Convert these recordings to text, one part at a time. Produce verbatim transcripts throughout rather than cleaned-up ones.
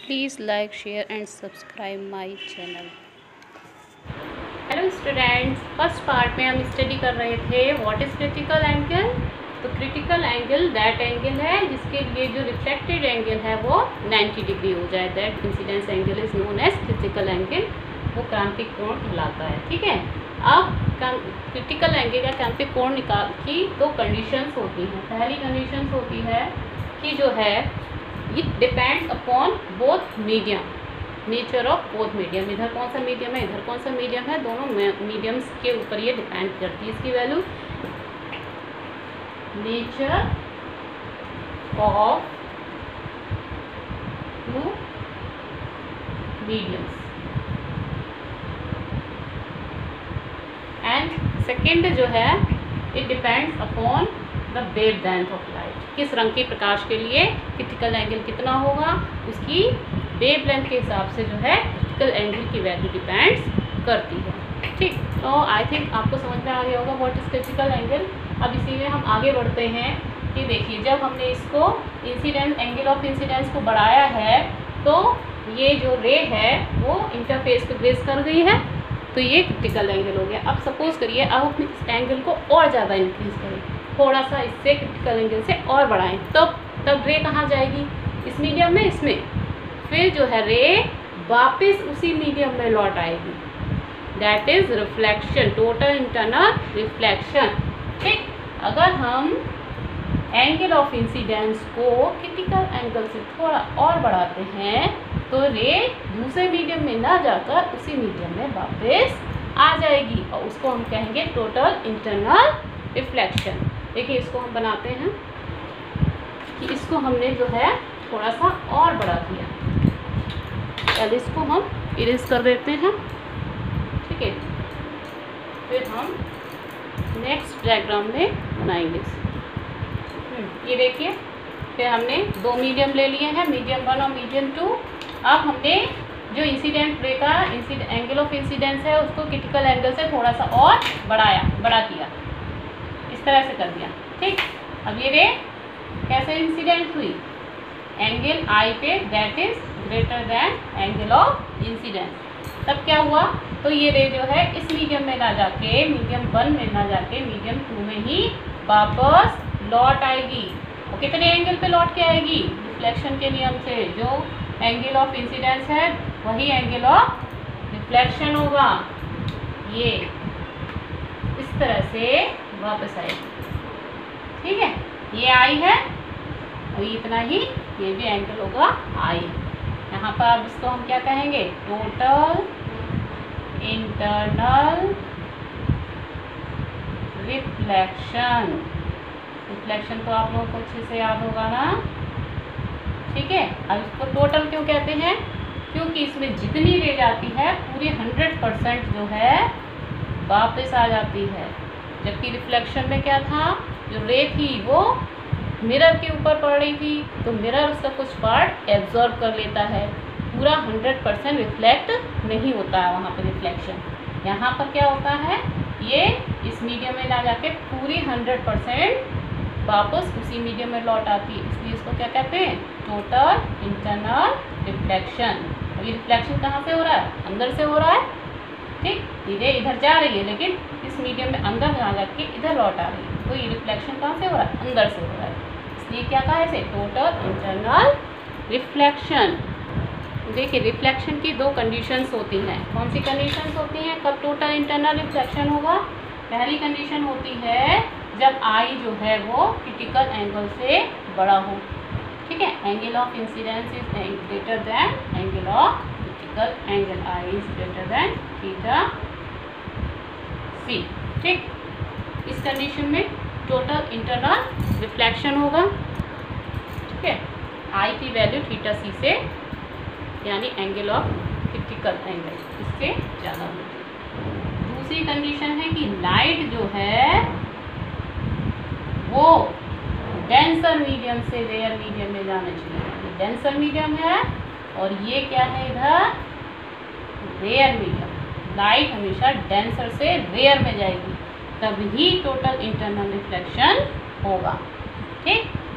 Please like, share and subscribe my channel. Hello students, first part में हम study कर रहे थे व्हाट इज़ क्रिटिकल एंगल। तो क्रिटिकल एंगल दैट एंगल है जिसके लिए जो रिफ्लेक्टेड एंगल है वो नाइन्टी डिग्री हो जाए। That incidence angle is known as critical angle. वो क्रांतिक कोण कहलाता है। ठीक है, अब क्रिटिकल एंगल या क्रांतिक कोण निकाल की दो कंडीशंस होती हैं। पहली कंडीशंस होती है कि जो है it depends upon both medium, nature of both medium. इधर कौन सा मीडियम है, इधर कौन सा मीडियम है, दोनों मीडियम्स के ऊपर ये डिपेंड करती है। इसकी value nature of two mediums and second जो है it depends upon the wavelength of light. किस रंग के प्रकाश के लिए क्रिटिकल एंगल कितना होगा, उसकी वेवलेंथ के हिसाब से जो है क्रिटिकल एंगल की वैल्यू डिपेंड्स करती है। ठीक, तो आई थिंक आपको समझ में आ गया होगा व्हाट इज क्रिटिकल एंगल। अब इसी में हम आगे बढ़ते हैं कि देखिए जब हमने इसको इंसिडेंस एंगल ऑफ इंसिडेंस को बढ़ाया है तो ये जो रे है वो इंटरफेस पे ग्रेस कर गई है, तो ये क्रिटिकल एंगल हो गया। अब सपोज करिए अब अपने इस एंगल को और ज़्यादा इंक्रीज करें, थोड़ा सा इससे क्रिटिकल एंगल से और बढ़ाएं, तब तब रे कहाँ जाएगी, इस मीडियम में, इसमें। फिर जो है रे वापस उसी मीडियम में लौट आएगी। That is reflection, total internal reflection. ठीक, अगर हम एंगल ऑफ इंसिडेंस को क्रिटिकल एंगल से थोड़ा और बढ़ाते हैं तो रे दूसरे मीडियम में ना जाकर उसी मीडियम में वापस आ जाएगी और उसको हम कहेंगे टोटल इंटरनल रिफ्लेक्शन। देखिए इसको हम बनाते हैं कि इसको हमने जो है थोड़ा सा और बढ़ा दिया। पहले इसको हम इरेज कर देते हैं। ठीक है, फिर हम नेक्स्ट डायग्राम में बनाएंगे इसे। ये देखिए फिर हमने दो मीडियम ले लिए हैं, मीडियम वन और मीडियम टू। अब हमने जो इंसिडेंट रे का इंसिड एंगल ऑफ इंसिडेंस है उसको क्रिटिकल एंगल से थोड़ा सा और बढ़ाया, बड़ा किया, इस तरह से कर दिया। ठीक, अब ये रे कैसे इंसिडेंट हुई, एंगल आई पे, that is greater than angle of incidence. तब क्या हुआ, तो ये रे जो है इस मीडियम में ना जाके, मीडियम वन में ना जाके मीडियम टू में ही वापस लौट आएगी। और कितने एंगल पे लौट के आएगी, रिफ्लेक्शन के नियम से जो एंगल ऑफ इंसिडेंस है वही एंगल ऑफ रिफ्लेक्शन होगा। ये इस तरह से वापस आएगी। ठीक है, ये आई है और इतना ही ये भी एंगल होगा आई। यहाँ पर अब इसको हम क्या कहेंगे, टोटल इंटरनल रिफ्लेक्शन। रिफ्लेक्शन तो आप लोगों को अच्छे से याद होगा ना। ठीक है, अब इसको टोटल क्यों कहते हैं, क्योंकि इसमें जितनी रे जाती है पूरी हंड्रेड परसेंट जो है वापस आ जाती है। जबकि रिफ्लेक्शन में क्या था, जो रे थी वो मिरर के ऊपर पड़ रही थी तो मिरर उसका कुछ पार्ट एब्जॉर्ब कर लेता है, पूरा हंड्रेड परसेंट रिफ्लेक्ट नहीं होता है वहाँ पर रिफ्लेक्शन। यहाँ पर क्या होता है, ये इस मीडियम में ना जाके पूरी हंड्रेड परसेंट वापस उसी मीडियम में लौट आती है, इसलिए इसको क्या कहते हैं, टोटल इंटरनल रिफ्लेक्शन। अभी रिफ्लेक्शन कहाँ से हो रहा है, अंदर से हो रहा है। ठीक, धीरे इधर जा रही है लेकिन इस मीडियम में अंदर ना जाके इधर लौट आ रही है, तो ये रिफ्लेक्शन कहाँ से हो रहा है, अंदर से हो रहा है, इसलिए क्या कहा इसे, टोटल इंटरनल रिफ्लेक्शन। देखिए रिफ्लेक्शन की दो कंडीशंस होती हैं। कौन सी कंडीशंस होती हैं, कब टोटल इंटरनल रिफ्लेक्शन होगा, पहली कंडीशन होती है जब आई जो है वो क्रिटिकल एंगल से बड़ा हो। ठीक है, angle of incidence is greater than angle of critical angle, I is greater than theta C. ठीक, इस कंडीशन में टोटल इंटरनल रिफ्लेक्शन होगा। ठीक है, आई की वैल्यू थीटा सी से यानी एंगल ऑफ क्रिटिकल एंगल इससे ज़्यादा होगी। दूसरी कंडीशन है कि लाइट जो है वो डेंसर मीडियम से रेयर मीडियम में जाना चाहिए। ये डेंसर मीडियम है और ये क्या है इधर, रेयर मीडियम। लाइट हमेशा डेंसर से रेयर में जाएगी, तभी टोटल इंटरनल रिफ्लेक्शन होगा। ठीक,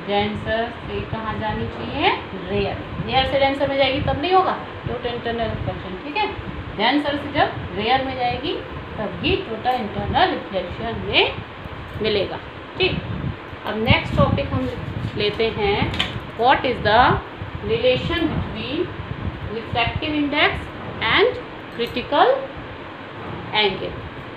डेंसर से कहाँ जानी चाहिए, रेयर। रेयर से डेंसर में जाएगी तब नहीं होगा टोटल इंटरनल रिफ्लेक्शन, ठीक है। डेंसर से जब रेयर में जाएगी तभी टोटल इंटरनल रिफ्लेक्शन में मिलेगा, ठीक। अब नेक्स्ट टॉपिक हम लेते हैं, what is the relation between refractive index and critical angle.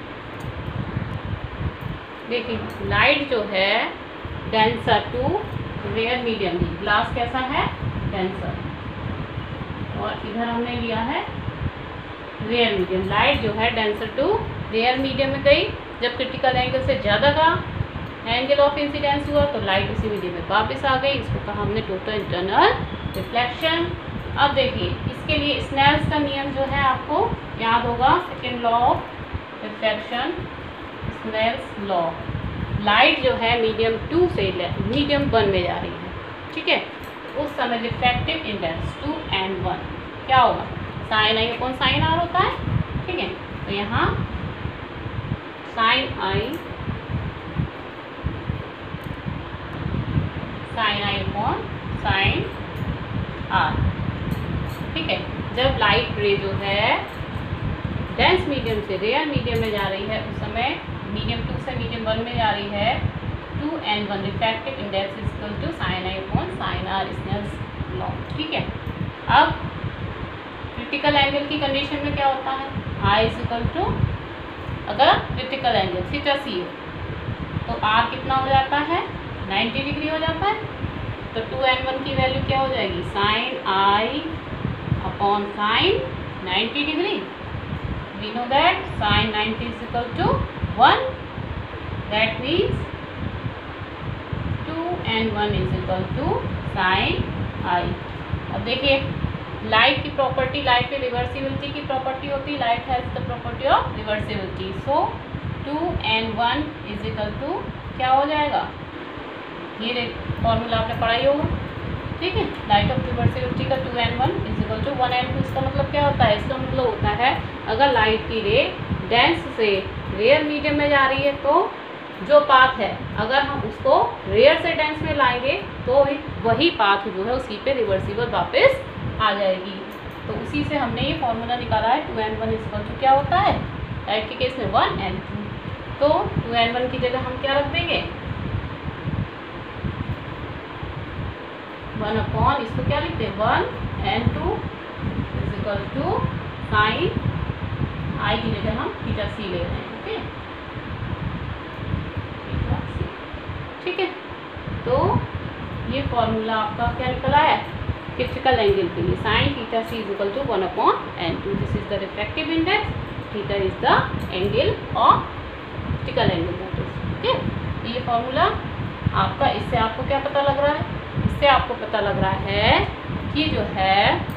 देखिए लाइट जो है denser to rare medium, glass कैसा है, डेंसर, और इधर हमने लिया है रेयर मीडियम। लाइट जो है डेंसर टू रेयर मीडियम में गई, जब क्रिटिकल एंगल से ज़्यादा का एंगल ऑफ इंसिडेंस हुआ तो लाइट उसी मीडियम में वापस आ गई, इसको कहा हमने टोटल इंटरनल रिफ्लेक्शन। अब देखिए इसके लिए स्नेल्स का नियम जो है आपको याद होगा, second law of reflection, Snell's law. Light जो है मीडियम टू से मीडियम वन में जा रही है, ठीक है, उस समय refractive index two and one क्या होगा, sine I upon sine R होता है, ठीक है। तो यहाँ sine I sine I upon sine R, ठीक है। जब लाइट रे जो है डेंस मीडियम से रेयर मीडियम में जा रही है उस समय मीडियम टू से मीडियम वन में जा रही है, two and one refractive index is equal to sine I upon sine R, Snell's law, ठीक है। अब क्रिटिकल एंगल की कंडीशन में क्या होता है, आई इज इक्वल टू, अगर क्रिटिकल एंगल थीटा सी हो तो आर कितना हो जाता है, नाइन्टी डिग्री हो जाता है। तो टू एंड वन की वैल्यू क्या हो जाएगी, sine I upon sine ninety degree. We know that sine ninety is equal to one, that means two and one is equal to sine I. अब देखिए लाइट की प्रॉपर्टी, लाइट की reversibility की property होती है, light has the property of reversibility, so two and one is equal to क्या हो जाएगा, ये फॉर्मूला आपने पढ़ा ही होगा, ठीक है। लाइट ऑफ रिवर्सिबिलिटी का two and one is equal to one and two, इसका मतलब क्या होता है, इसका मतलब होता है अगर लाइट की रे डेंस से रेयर मीडियम में जा रही है तो जो पाथ है अगर हम उसको रेयर से डेंस में लाएंगे तो वही पाथ जो है उसी पे रिवर्सिबल वापस आ जाएगी। तो उसी से हमने ये फॉर्मूला निकाला है, two and one is equal to क्या होता है लाइट के केस में वन एंड टू, तो टू एंड वन की जगह हम क्या रख देंगे, वन अपॉन, इसको क्या लिखते हैं, one and two is equal to sine I की जगह हम थीटा सी ले रहे हैं, ओके, थीटा सी, ठीक है। तो ये फॉर्मूला आपका क्या निकला है क्रिटिकल एंगल के लिए, sine theta C is equal to one upon N two, this is the refractive index, theta is the angle of critical angle, okay. ये फॉर्मूला आपका, इससे आपको क्या पता लग रहा है, इससे आपको पता लग रहा है कि जो है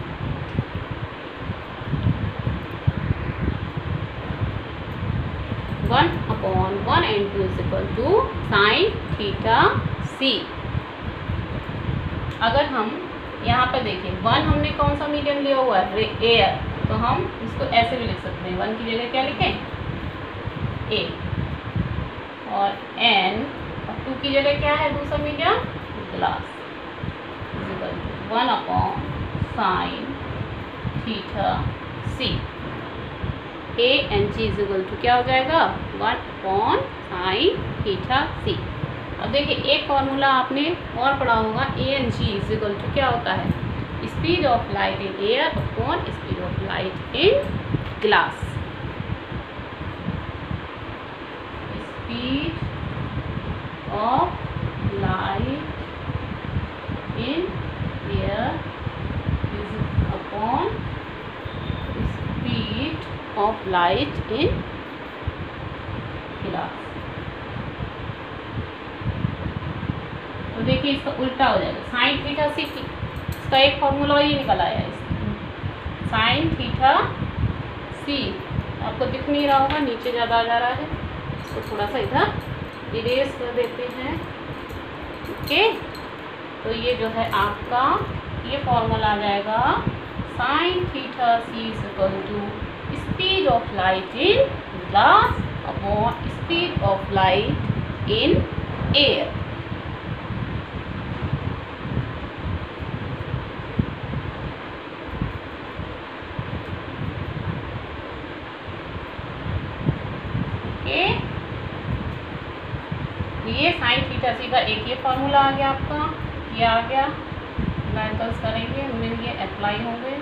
one upon one and two is equal to sine theta C. अगर हम यहाँ पर देखें वन हमने कौन सा मीडियम लिया हुआ है, एयर, तो हम इसको ऐसे भी लिख सकते हैं, वन की जगह क्या लिखें, ए, और एन, और टू की जगह क्या है दूसरा medium, glass, one upon sine theta C, A N G is equal to क्या हो जाएगा, one upon sine theta C. अब देखिए एक फॉर्मूला आपने और पढ़ा होगा, A N G is equal to क्या होता है, speed of light in air upon speed of light in glass. Speed of light in air is upon speed of light in glass। तो देखिए इसका उल्टा हो जाएगा, साइन थीटा सी, इसका एक फॉर्मूला ये निकल आया है, साइन थीटा सी, आपको दिख नहीं रहा होगा, नीचे ज़्यादा आ जा रहा है, इसको थोड़ा सा इधर इरेज कर देते हैं, ओके। तो ये जो है आपका ये फॉर्मूला आ जाएगा, sine theta C is equal to speed of light in glass upon speed of light in air. सीधा सीधा एक ये फार्मूला आ गया आपका, ये आ गया, न्यूमेरिकल्स करेंगे, उनमें ये अप्लाई होंगे।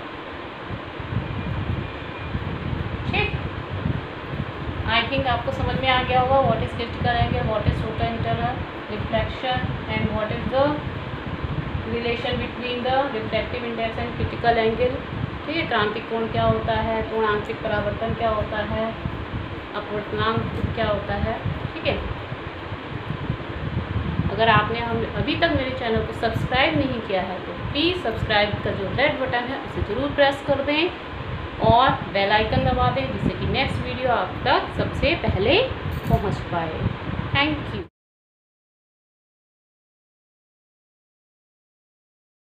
ठीक, आई थिंक आपको समझ में आ गया होगा what is critical angle, what is total internal reflection and what is the relation between the reflective index and critical angle. ठीक है, क्रांतिक कोण क्या होता है, कोण आंशिक परावर्तन क्या होता है, अपवर्तनांक क्या होता है। ठीक है, अगर आपने हम अभी तक मेरे चैनल को सब्सक्राइब नहीं किया है तो प्लीज़ सब्सक्राइब का जो रेड बटन है उसे ज़रूर प्रेस कर दें और बेल आइकन दबा दें, जिससे कि नेक्स्ट वीडियो आप तक सबसे पहले पहुंच पाए। Thank you.